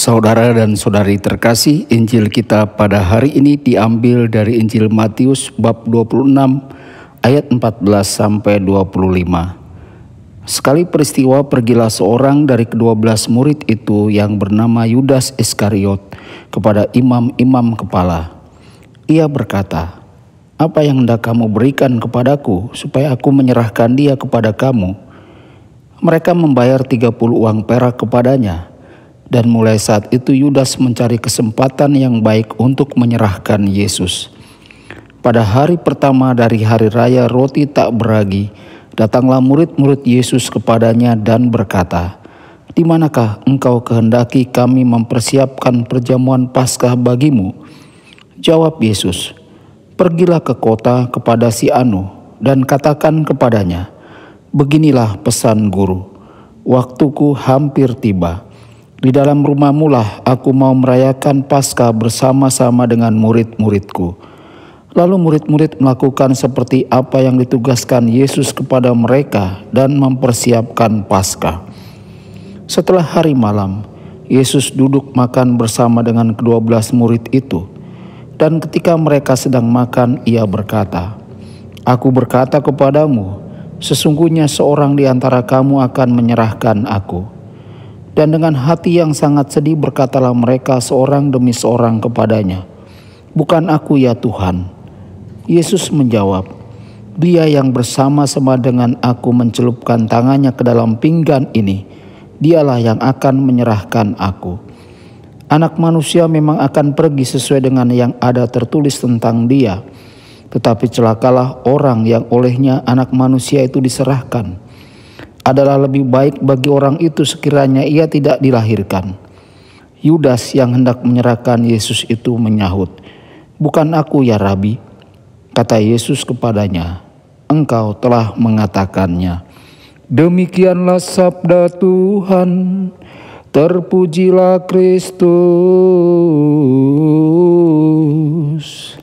Saudara dan saudari terkasih, Injil kita pada hari ini diambil dari Injil Matius bab 26 ayat 14 sampai 25. Sekali peristiwa pergilah seorang dari ke-12 murid itu yang bernama Yudas Iskariot kepada imam-imam kepala. Ia berkata, "Apa yang hendak kamu berikan kepadaku supaya aku menyerahkan dia kepada kamu?" Mereka membayar 30 uang perak kepadanya. Dan mulai saat itu Yudas mencari kesempatan yang baik untuk menyerahkan Yesus. Pada hari pertama dari hari raya roti tak beragi, datanglah murid-murid Yesus kepadanya dan berkata, "Di manakah engkau kehendaki kami mempersiapkan perjamuan Paskah bagimu?" Jawab Yesus, "Pergilah ke kota kepada si Anu dan katakan kepadanya, beginilah pesan guru, waktuku hampir tiba. Di dalam rumahmu lah aku mau merayakan Paskah bersama-sama dengan murid-muridku." Lalu murid-murid melakukan seperti apa yang ditugaskan Yesus kepada mereka dan mempersiapkan Paskah. Setelah hari malam, Yesus duduk makan bersama dengan ke-12 murid itu. Dan ketika mereka sedang makan, ia berkata, "Aku berkata kepadamu, sesungguhnya seorang di antara kamu akan menyerahkan aku." Dan dengan hati yang sangat sedih berkatalah mereka seorang demi seorang kepadanya, "Bukan aku ya Tuhan." Yesus menjawab, "Dia yang bersama-sama dengan aku mencelupkan tangannya ke dalam pinggan ini, dialah yang akan menyerahkan aku. Anak manusia memang akan pergi sesuai dengan yang ada tertulis tentang dia. Tetapi celakalah orang yang olehnya anak manusia itu diserahkan. Adalah lebih baik bagi orang itu sekiranya ia tidak dilahirkan." Yudas yang hendak menyerahkan Yesus itu menyahut, "Bukan aku ya Rabi." Kata Yesus kepadanya, "Engkau telah mengatakannya." Demikianlah sabda Tuhan. Terpujilah Kristus.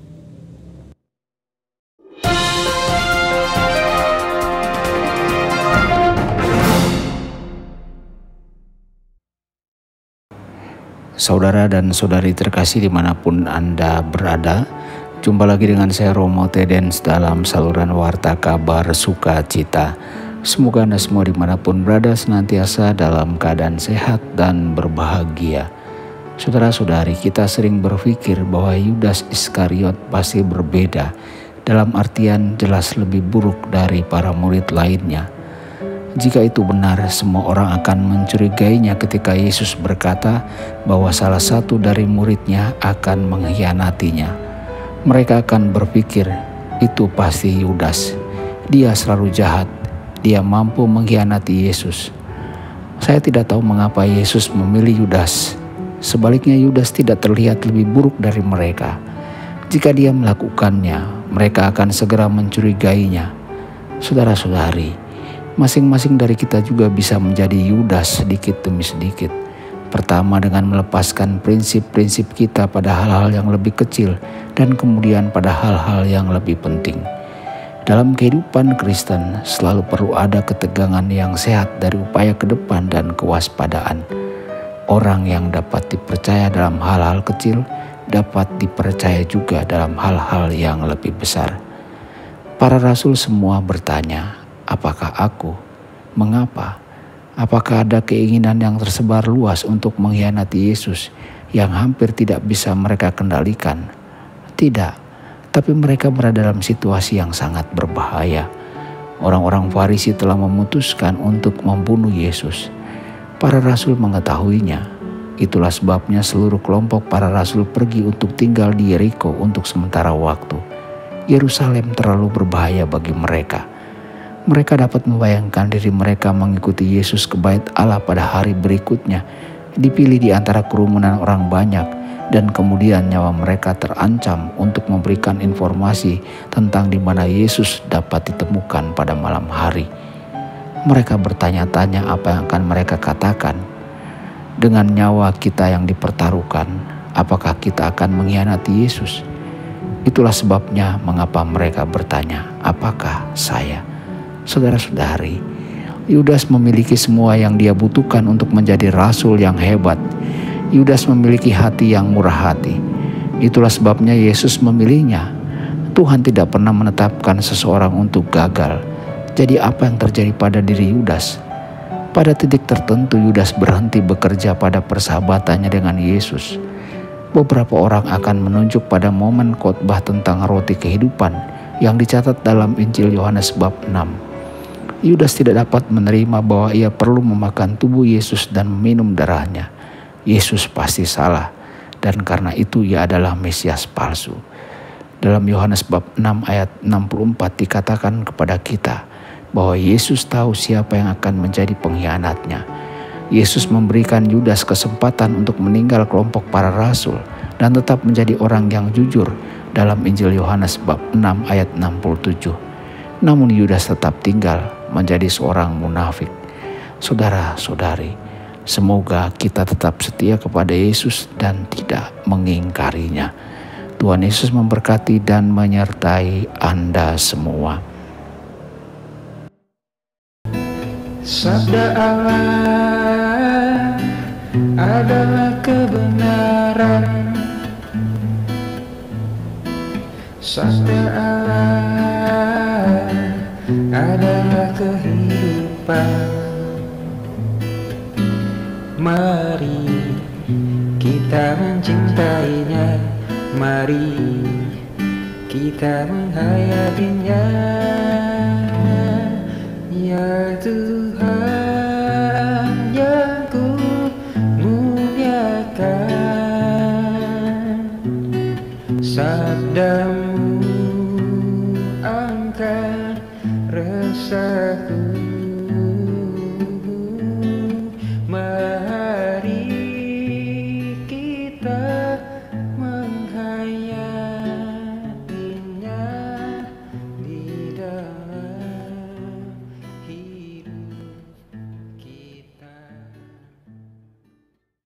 Saudara dan saudari terkasih dimanapun Anda berada, jumpa lagi dengan saya Romo Tedens dalam saluran Warta Kabar Sukacita. Semoga Anda semua dimanapun berada senantiasa dalam keadaan sehat dan berbahagia. Saudara-saudari, kita sering berpikir bahwa Yudas Iskariot pasti berbeda, dalam artian jelas lebih buruk dari para murid lainnya. Jika itu benar, semua orang akan mencurigainya ketika Yesus berkata bahwa salah satu dari muridnya akan mengkhianatinya. Mereka akan berpikir, itu pasti Yudas. Dia selalu jahat. Dia mampu mengkhianati Yesus. Saya tidak tahu mengapa Yesus memilih Yudas. Sebaliknya Yudas tidak terlihat lebih buruk dari mereka. Jika dia melakukannya, mereka akan segera mencurigainya. Saudara-saudari, masing-masing dari kita juga bisa menjadi Yudas sedikit demi sedikit. Pertama dengan melepaskan prinsip-prinsip kita pada hal-hal yang lebih kecil dan kemudian pada hal-hal yang lebih penting. Dalam kehidupan Kristen selalu perlu ada ketegangan yang sehat dari upaya ke depan dan kewaspadaan. Orang yang dapat dipercaya dalam hal-hal kecil dapat dipercaya juga dalam hal-hal yang lebih besar. Para rasul semua bertanya, apakah aku? Mengapa? Apakah ada keinginan yang tersebar luas untuk mengkhianati Yesus yang hampir tidak bisa mereka kendalikan? Tidak, tapi mereka berada dalam situasi yang sangat berbahaya. Orang-orang Farisi telah memutuskan untuk membunuh Yesus. Para rasul mengetahuinya. Itulah sebabnya seluruh kelompok para rasul pergi untuk tinggal di Yeriko untuk sementara waktu. Yerusalem terlalu berbahaya bagi mereka. Mereka dapat membayangkan diri mereka mengikuti Yesus ke Bait Allah pada hari berikutnya, dipilih di antara kerumunan orang banyak, dan kemudian nyawa mereka terancam untuk memberikan informasi tentang di mana Yesus dapat ditemukan pada malam hari. Mereka bertanya-tanya apa yang akan mereka katakan. Dengan nyawa kita yang dipertaruhkan, apakah kita akan mengkhianati Yesus? Itulah sebabnya mengapa mereka bertanya, apakah saya? Saudara-saudari, Yudas memiliki semua yang dia butuhkan untuk menjadi rasul yang hebat. Yudas memiliki hati yang murah hati. Itulah sebabnya Yesus memilihnya. Tuhan tidak pernah menetapkan seseorang untuk gagal. Jadi apa yang terjadi pada diri Yudas? Pada titik tertentu Yudas berhenti bekerja pada persahabatannya dengan Yesus. Beberapa orang akan menunjuk pada momen khotbah tentang roti kehidupan yang dicatat dalam Injil Yohanes bab 6. Yudas tidak dapat menerima bahwa ia perlu memakan tubuh Yesus dan meminum darahnya. Yesus pasti salah, dan karena itu ia adalah Mesias palsu. Dalam Yohanes bab 6 ayat 64 dikatakan kepada kita bahwa Yesus tahu siapa yang akan menjadi pengkhianatnya. Yesus memberikan Yudas kesempatan untuk meninggal kelompok para rasul dan tetap menjadi orang yang jujur dalam Injil Yohanes bab 6 ayat 67. Namun Yudas tetap tinggal menjadi seorang munafik. Saudara-saudari, semoga kita tetap setia kepada Yesus dan tidak mengingkarinya. Tuhan Yesus memberkati dan menyertai Anda semua. Sabda Allah adalah kebenaran. Sabda Allah adalah kehidupan. Mari kita mencintainya, mari kita menghayatinya. Ya Tuhan,